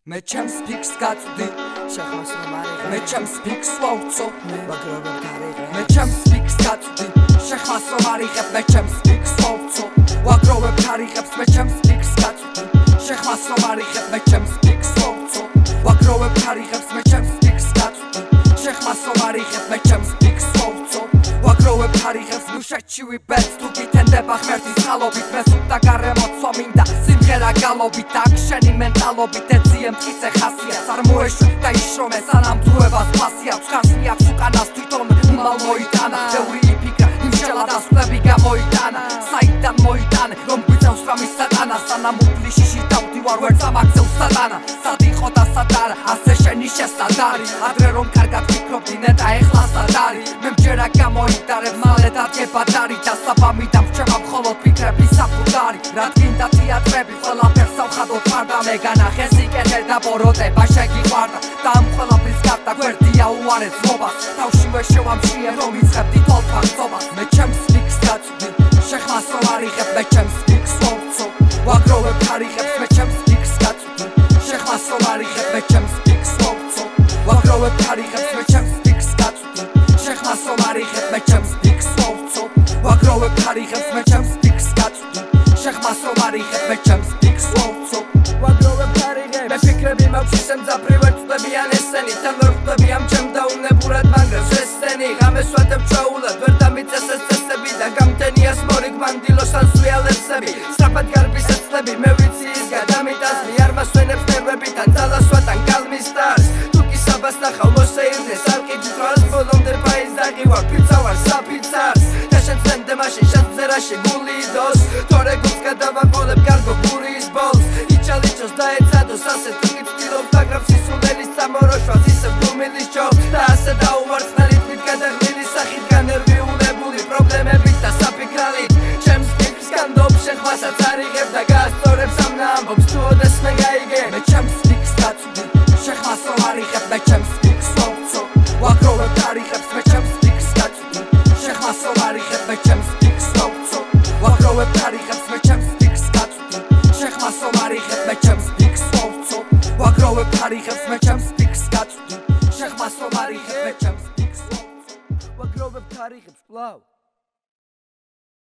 მე ჩემს ფიქრს გაწვდი შეხმას რომ არიღე მე ჩემს ფიქრს ვაუწო ვაგროვებ თარიღე მე ჩემს ფიქრს გაწვდი შეხმას რომ არიღებ მე ჩემს ფიქრს ვაუწო ვაგროვებ თარიღებს მე ჩემს ფიქრს გაწვდი შეხმას რომ არიღებ მე ჩემს ფიქრს ვაუწო ვაგროვებ თარიღებს მე ჩემს ფიქრს გაწვდი შეხმას რომ არიღებ მე ჩემს ფიქრს ვაუწო ვაგროვებ თარიღებს ნუშეთში ვიბეც თუ გითენდება ღმერთის ხალობით მე სულთა გარემოცვა მინდა სიმღერა გალობით აქ შენი მენტალობით ეძიე მტკიცე ხასიათს არ მოეშვი და იშრომე სანამ დროებას ფასი აქვს ხარს მიაქვს უკანას თვითონ უმალ მოიტანა ბევრი იფიქრა იმშელა დასკვნები გამოიტანა საიდან მოიტანე რომ გვიწევს რამის სატანა სანამ უფლიში დავდივარ ვერც ამაქცევს სატანა სად იყო და სად არა ასე შენი შესადარი ადრე რომ კარგად ვფიქრობდი ნეტა ეხლა სად არის მე მჯერა გამოიტარებ მალე დადგება დარი და საბამი დამრჩება მხოლოდ ფიქრების საფუძარი რა თქინდა თეატრები ყველაფერს ავხადოთ მარდა მე განახე სიკეთე და ბოროტება შეგიყვარდა და ამ ყველაფრის გარდა გვერდია უარესობას თავშივე შევამშიე რომ იწყებდი თვალთვალწობას მე ჩემს ფიქრს გაწვდი შეხმას რომ არიღებ მე ჩემს ფიქრს ვაუწო ვაგროვებ თარიღებს მე ჩემს ფიქრს გაწვდი შეხმას რომ არიღებ მე ჩემს ფიქრს ვაუწო ვაგროვებ თარიღებს მე ჩემს ფიქრს გაწვდი შეხმას რომ არიღებ მე ჩემს ფიქრს ვაუწო ვაგროვებ თარიღებს მე ჩემს ფიქრს გაწვდი შეხმას რომ არიღებ მე ჩემს ფიქრს ვაუწო ვაგროვებ თარიღებს მე ფიქრები მაქვს ისე მძაფრი ვერ წვდებიან ესენი თან ვერ ხვდები ამ ჩემ დაუნებურად მანგრევს ესენი ღამეს ვატებ ჩვეულად ვერ დამიწეს ეს წესები და გამთენიას მორიგ მანდილოს ან სვიალერსები სწრაფად გარბის ეცლები მე ვიცი ის გადამიტანს მე არ მასვენებს ნერვები თან ძალას ვატან გალმის სტარს თუ კი საბას ნახავ მოსეირნეს არ ყიდით რას ბოლომდე ფაიზ დაღივარ ფიცავარ საფიცარს და შენ წენდე მაშინ შენ ზერაში გული იდოს თორე გულს გადავაყოლებ კარგო გურის ბოლს იჩალიჩოს და ეცადოს ასე თუ კი ვცდილობ დაგრავს სისულელის სამოროშვას ისე გუმილის ჯობს და ასე დაუვარცხნარით მით გადაღმილი სახით განერვიულებული პრობლემებით და საფიქრალით ჩემს ფიქრს განდობ შეხმასაც არიღებ და გაასწორებს ამ ამბობს თუ ოდეს მე გაიგე მე ჩემს ფიქრს გაწვდი შეხმას რომ არიღებ მე ჩემს ფიქრს ვაუწო ვაგროვებ თარიღებს მე ჩემს ფიქრს გაწვდი შეხმას რომ არიღებ მე ჩემს ფიქრს ვაუწო ვაგროვებ თარიღებს მე ჩემს ფიქრს გაწვდი შეხმას რომ არიღებ მე ჩემს ფიქრს ვაუწო ვაგროვებ თარიღებს მე ჩემს ფიქრს გაწვდი შეხმას რომ არიღებ მე ჩემს ფიქრს ვაუწო ვაგროვებ თარიღებს კვლავ